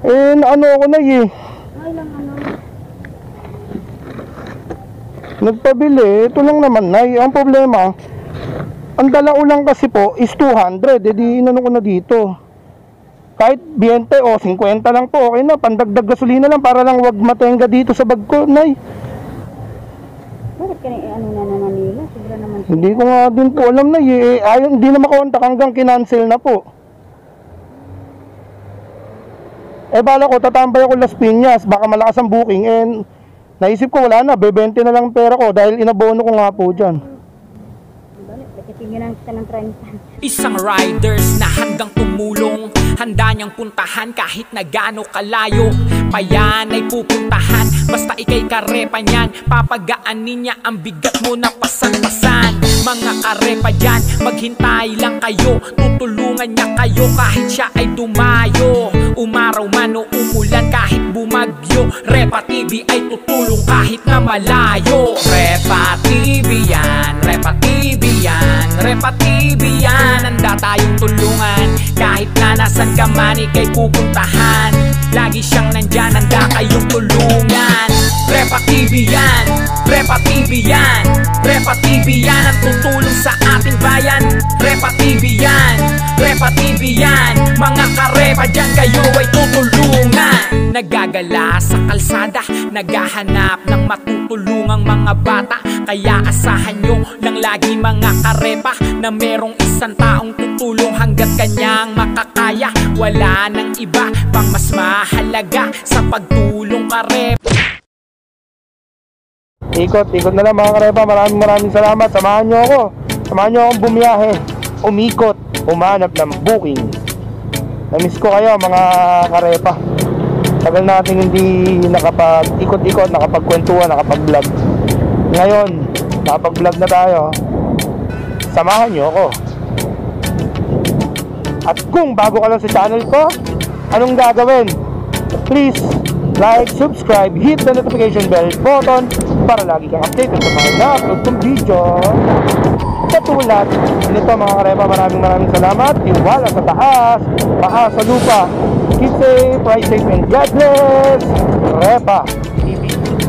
Ano ako na Ay lang ano. Nagpabili, ito lang naman na ang problema. Ang dala ulang kasi po is 200, di inano ko na dito. Kahit 20 o 50 lang po, okay na, pandagdag gasolina lang para lang wag matenga dito sa bag ko, nay. Bakit ka ano na naman nila? Sobra naman. Hindi ko nga din po alam na ayaw, hindi na makontak hanggang kinancel na po. Bala ko, tatambay ako Las Piñas, baka malakas ang booking, naisip ko wala na, bebente na lang pera ko dahil inabono ko nga po dyan. Tingnan kita ng 30. Isang riders na handang tumulong, handa niyang puntahan kahit na gaano kalayo. Payan ay pupuntahan, basta ikay karepa niyan. Papagaanin niya ang bigat mo na pasan-pasan. Mga karepa dyan, maghintay lang kayo. Tutulungan niya kayo kahit siya ay dumayo. Umaraw man o umulan kahit bumagyo, Repa TV ay tutulong kahit na malayo. Repa TV yan, Repa TV yan, Repa TV yan. Handa tayong tulungan kahit na nasan ka man ikay pupuntahan. Lagi siyang nandyan, handa kayong tulungan. Repa TV yan, Repa TV yan, Repa TV yan ang tutulong sa ating bayan. Repa TV yan, Repa TV yan. Mga karepa dyan kayo ay tutulungan. Nagagala sa kalsada, naghahanap ng matutulungang mga bata. Kaya asahan nyo lang lagi mga karepa na merong isang taong tutulong hanggat kanyang makakaya. Wala nang iba pang mas mahalaga sa pagtulong karepa. Ikot na lang mga karepa, maraming salamat. Samahan nyo akong bumiyahe, umikot, umanap ng booking. Namiss ko kayo mga karepa. Tagal natin hindi nakapag-ikot-ikot, nakapagkwentuhan, nakapag-vlog. Ngayon, nakapag-vlog na tayo. Samahan nyo ako. At kung bago ka lang sa channel ko, anong gagawin? Please like, subscribe, hit the notification bell button para lagi kang updated sa mga na-upload kong video. Katulad nito mga karepa, maraming salamat. Tiwala sa taas, taas sa lupa. Keep safe, ride safe, and God bless. Repa TV.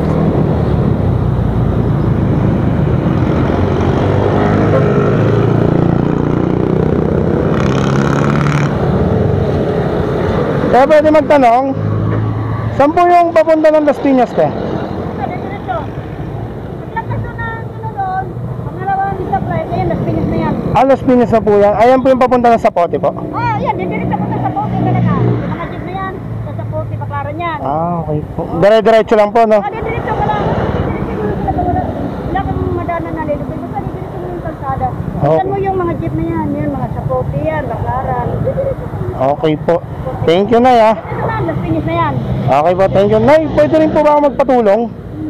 Kaya pwede magtanong, saan po yung papunta ng Las Piñas, te? Las Piñas na po yan. Ayan po yung papunta ng Zapote po. Yan, didiretso po sa Zapote talaga. Yung mga jeep na yan, sa Zapote, Baclaran yan. Okay po. Dire-diretso lang po, no? Didiretso ka lang. Wala kang madanan na lilo. Basta didiretso mo yung kalsada. Tignan mo yung mga jeep na yan, yung mga Zapote yan, Baclaran. Didiretso ka lang. Okay po. Thank you, Nay, ha? Ito na, Las Piñas na yan. Okay po, thank you. Nay, pwede rin po ba ako magpatulong?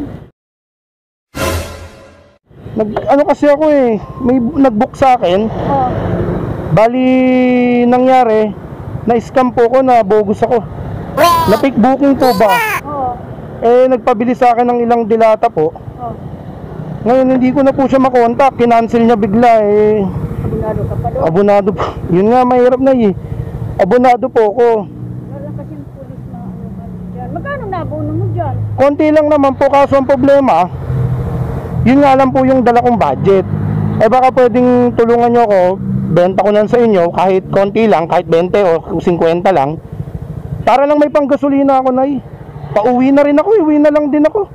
Ano kasi ako may nag-book sa akin. Bali, nangyari, na-scam po ko, na bogus ako. Na-pick booking po ba? Nagpabili sa akin ng ilang dilata po. Ngayon, hindi ko na po siya makontak. Kinancel niya bigla Abonado ka pa doon. Abonado po. Yun nga, mahirap na Abonado po ako. Wala kasing pulis na dyan. Magkano nabono mo dyan? Konti lang naman po, kaso ang problema, yun nga lang po yung dala kong budget. Baka pwedeng tulungan nyo ako, benta ko lang sa inyo kahit konti lang, kahit 20 o 50 lang, para lang may panggasolina ako, Nay. Pauwi na rin ako, uwi na lang din ako.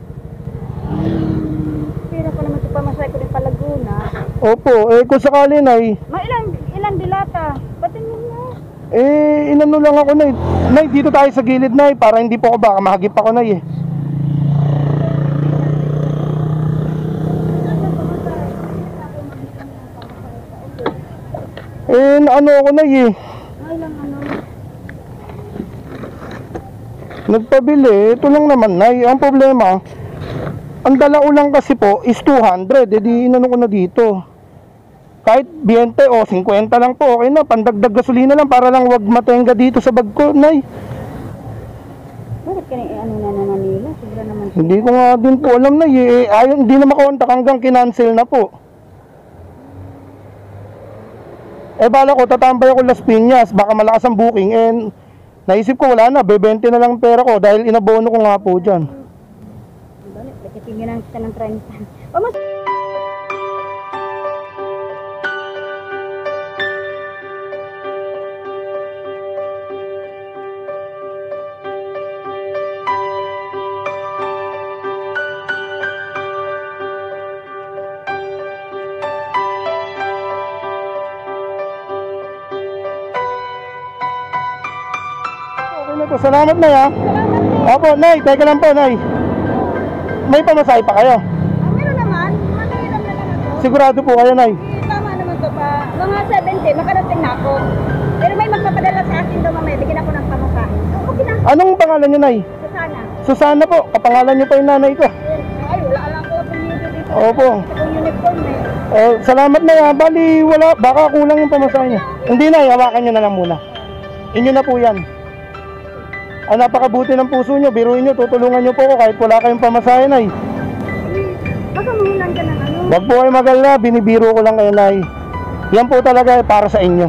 Pira pa naman ito pamasay ko rin pa Laguna. Opo, kung sakali, Nay. Ilang dilata? Batin mo na. Inano lang ako, Nay. Nay, dito tayo sa gilid, Nay, para hindi po ako baka mahagip ako, Nay. Ano ako, Nay, Ay lang ano. Nagpabili, ito lang naman, Nay. Ang problema, ang dala ulang kasi po is 200, di inano ko na dito. Kahit 20 o 50 lang po, okay na, pandagdag gasolina lang para lang wag matenga dito sa bag ko, Nay. Bakit ka ano na naman nila? Sobra naman. Hindi ko nga din po alam, Nay. Ayaw, hindi na makontak hanggang kinancel na po. Bala ko, tatambay ako Las Piñas, baka malakas ang booking, Naisip ko wala na, bebente na lang pera ko dahil inabono ko nga po dyan. Nakitingin kita ng 30. Vamos. Okay na to, salamat na ya. Opo, Nay, teka lang po, Nay. May pamasahe pa kayo? Meron naman, malilang na lang ako. Sigurado po kayo, Nay. Tama naman to pa. Mga 70, makarating na ako. Pero may magpapadala sa akin daw mamaya, bigyan ako ng pamasahe. So, okay na. Anong pangalan niyo, Nay? Susana. Susana po, kapangalan niyo pa yung nanay ko. Ay, wala lang ko apelyido dito. Opo. Sa kong uniform eh. Salamat na ya, bali wala, baka kulang yung pamasahe niya. Hindi na, hawakan niyo na lang muna. Inyo na po yan. Napakabuti ng puso niyo, biruin niyo, tutulungan niyo po ako kahit wala kayong pamasahe, Nay. Baka mahulan ka ng ano. Wag po kayo mag-alala, binibiro ko lang kayo, Nay. Yan po talaga para sa inyo.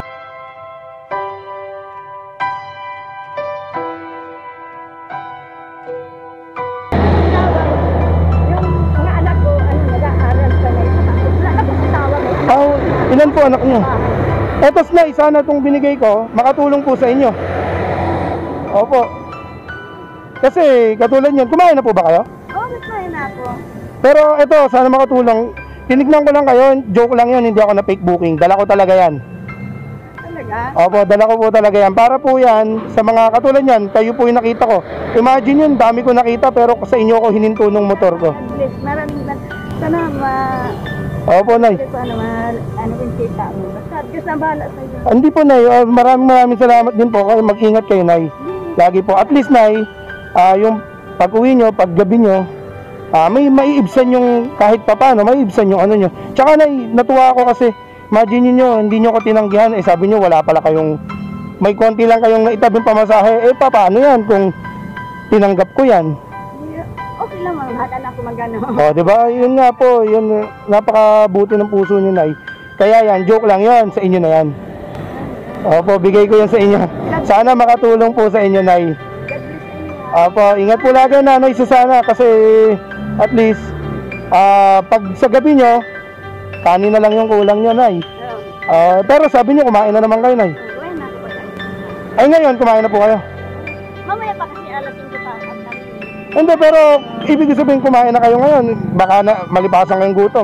Yung mga anak ko, nag-aaral ka na isa. Wala na po sa tawag. Ilan po anak niyo? Etos, Nay, sana itong binigay ko, makatulong po sa inyo. Opo. Kasi katulad niyan, kumain na po ba kayo? Oo, nagkain na ako. Pero ito, sana makatulong. Tinignan ko lang kayo, joke lang yun, hindi ako na fake booking. Dala ko talaga yan. Talaga? Opo, dala ko po talaga yan. Para po yan, sa mga katulad niyan, kayo po yung nakita ko. Imagine yun, dami ko nakita, pero sa inyo ko hininto nung motor ko. Please, maraming sana Opo, Nay. ano yung kita mo. Basta, Diyos na bahala sa iyo. Hindi po, Nay. Maraming salamat din po. Mag-ingat kayo, Nay. Lagi po. At least, Nay, yung pag-uwi nyo, pag-gabi nyo, may maiibsan yung kahit papano, maiibsan yung ano nyo. Tsaka, Nay, natuwa ako kasi, imagine nyo, hindi nyo ko tinanggihan. Sabi nyo, wala pala kayong, may konti lang kayong naitabing pamasahe. Paano yan kung tinanggap ko yan? Okay lang, mahal na ako magano. Diba? Yun nga po, yun, napakabuti ng puso nyo, Nay. Kaya yan, joke lang yan, sa inyo na yan. Opo, bigay ko yan sa inyo. Sana makatulong po sa inyo, Nay. Opo, ingat po lagi, Nanay Susana, kasi at least, pag sa gabi nyo, kanin na lang yung kulang nyo, Nay. Pero sabi nyo, kumain na naman kayo, Nay. Ay, ngayon, kumain na po kayo. Mamaya pa kasi alas 5 pa. Hindi, pero ibig sabihin kumain na kayo ngayon. Baka na malipasan kayong gutom.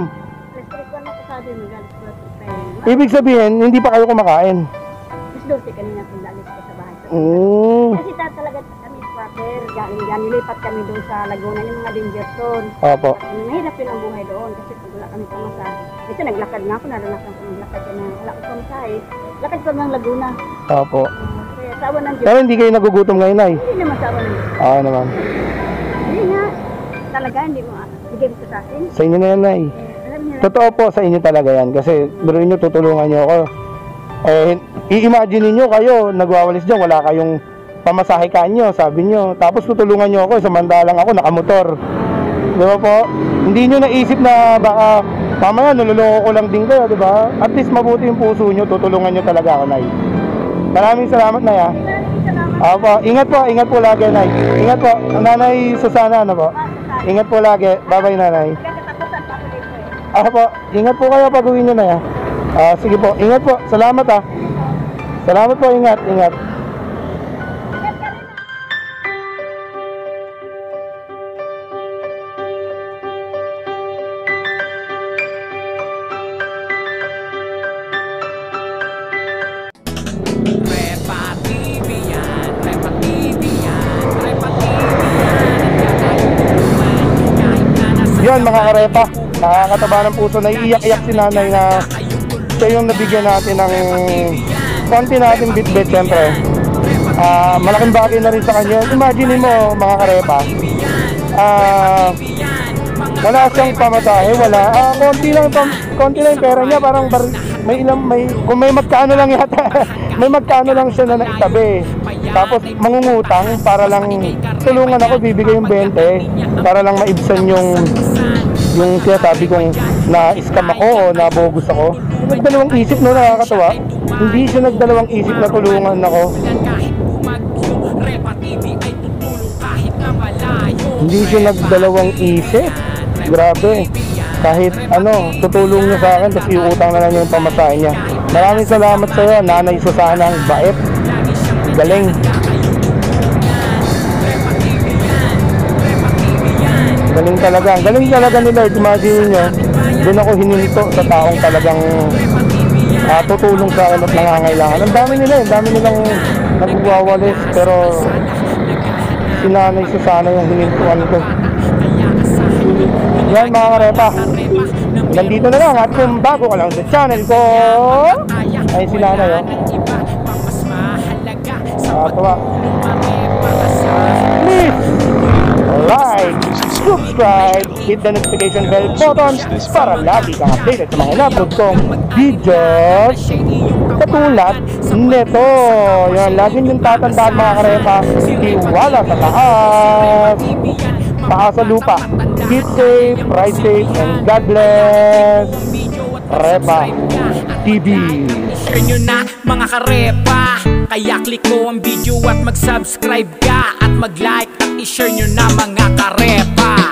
Ibig sabihin, hindi pa kayo kumakain. Mas 12 kanina kung lalis ko sa bahay. Kasi talaga kami squatter. Nilipat kami doon sa Laguna, yung mga danger zone. Opo. Nahirap yun ang buhay doon kasi pag wala kami pamasahe. Kasi naglakad nga ako, naranasan ko naglakad ka na wala ko pamasahe. Lakad ko ng Laguna. Opo. Kaya sawa ng Diyos. Pero hindi kayo nagugutom ngayon, Nay? Hindi naman sawa ng Diyos. Oo naman. Hindi nga. Talaga, hindi mo bigay mo sa akin. Sa inyo na yan, Nay. Alam niyo, Totoo po, sa inyo talaga yan. Kasi biruin nyo, tutulungan nyo ako. I-imagine niyo kayo, nagwawalis dyan, wala kayong pamasahe kanyo, sabi nyo. Tapos tutulungan nyo ako, samantalang ako nakamotor. Di ba po? Hindi nyo naisip na baka mamaya nululoko ko lang din kayo, di ba? At least mabuti yung puso nyo, tutulungan nyo talaga ako, Nay. Maraming salamat, Nay, ha? Opo, ingat po lagi, Nay. Ingat po, Nanay Susana, ano po? Ingat po lagi, bye-bye, Nanay. Opo, ingat po kayo pag uwi nyo, Nay, ha? Sige po, ingat po, salamat, ha? Salamat po, ingat. Yan mga karepa, nakakataba ng puso, naiiyak-iyak si Nanay na siya yung nabigyan natin ng konti natin bitbit, syempre. Malaking bagay na rin sa kanya. Imagine mo mga karepa, wala siyang pamasahe, wala. Konti lang yung pera niya, parang kung may magkano lang yata, may magkano lang siya na naitabi. Tapos mangungutang para lang tulungan ako, bibigay yung 20 para lang maibsan yung sinasabi kong na-scam ako o nabogus ako. Nagdalawang isip, no, nakakatawa. Hindi siya nagdalawang isip na tulungan ako. Repa TV ay tutulong kahit na malayo. Hindi siya nagdalawang isip. Grabe. Kahit ano, tutulong niya sa akin, tapos iutang na lang niya yung pamasahe niya. Maraming salamat sa iyo, Nanay Susana, ang bait. Galing. Galing talaga. Galing talaga ni Lord. Imagine nyo, doon ako hininto sa taong talagang tutulong sa akin at nangangailangan. Ang dami nila, ang dami nilang nagwawalis. Pero si Nanay Susana yung hinintuan ko. Yan mga karepa, nandito na lang. At kung bago ka lang sa channel ko, ay si Nanay, oh. Please like, subscribe, hit the notification bell button para lagi kang updated sa mga in-upload kong videos katulad nito. Yan, lagi niyong tatandaan mga karepa, tiwala sa taas, taas sa lupa. Keep safe, ride safe, and God bless. Repa TV. Share nyo na mga karepa, kaya click mo ang video at mag-subscribe ka, at mag-like at i-share nyo na mga karepa.